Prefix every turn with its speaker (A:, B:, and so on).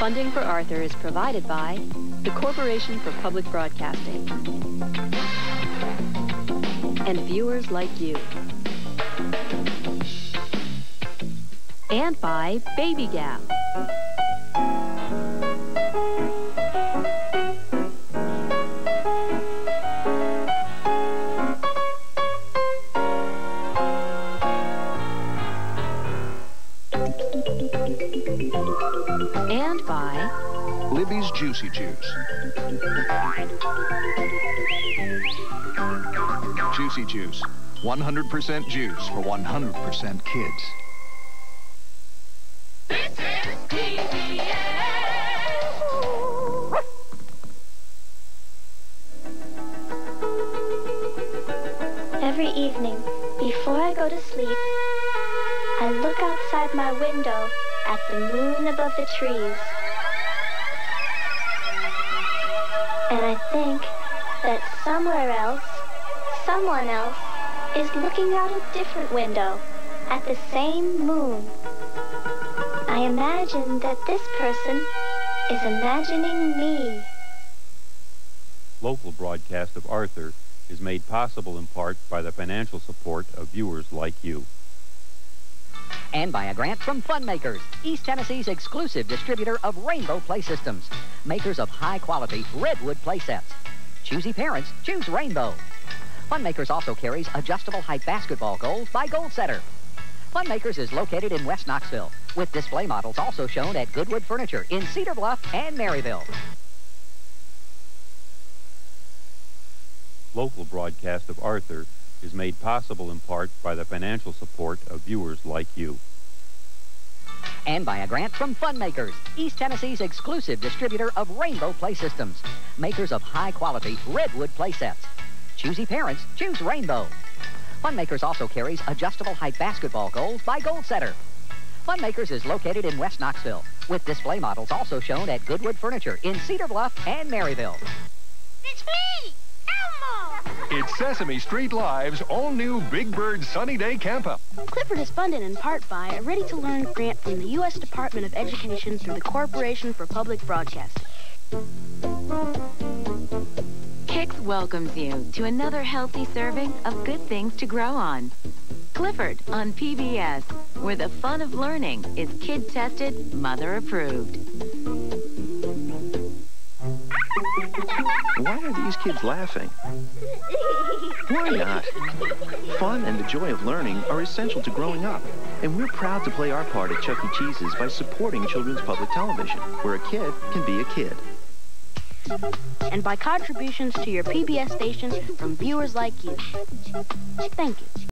A: Funding for Arthur is provided by the Corporation for Public Broadcasting and viewers like you. And by Baby Gap. And by
B: Libby's Juicy Juice. Juicy Juice. 100% juice for 100% kids.
C: This is PBS.
D: Every evening, before I go to sleep, I look outside my window at the moon above the trees. And I think that somewhere else, someone else, is looking out a different window at the same moon. I imagine that this person is imagining me.
E: Local broadcast of Arthur is made possible in part by the financial support of viewers like you.
F: And by a grant from Funmakers, East Tennessee's exclusive distributor of Rainbow Play Systems, makers of high-quality Redwood play sets. Choosy parents, choose Rainbow. Funmakers also carries adjustable height basketball goals by Goal Setter. Funmakers is located in West Knoxville, with display models also shown at Goodwood Furniture in Cedar Bluff and Maryville.
E: Local broadcast of Arthur is made possible in part by the financial support of viewers like you.
F: And by a grant from Funmakers, East Tennessee's exclusive distributor of Rainbow Play Systems, makers of high-quality Redwood play sets. Choosy parents, choose Rainbow. Funmakers also carries adjustable height basketball goals by Goal Setter. Funmakers is located in West Knoxville, with display models also shown at Goodwood Furniture in Cedar Bluff and Maryville.
C: It's me, Elmo.
B: It's Sesame Street Live's all-new Big Bird Sunny Day Camp-Up.
G: Clifford is funded in part by a ready-to-learn grant from the U.S. Department of Education through the Corporation for Public Broadcasting.
H: Kix welcomes you to another healthy serving of good things to grow on. Clifford on PBS, where the fun of learning is kid-tested, mother-approved.
I: Why are these kids laughing? Why not? Fun and the joy of learning are essential to growing up, and we're proud to play our part at Chuck E. Cheese's by supporting children's public television, where a kid can be a kid.
G: And by contributions to your PBS station from viewers like you. Thank you.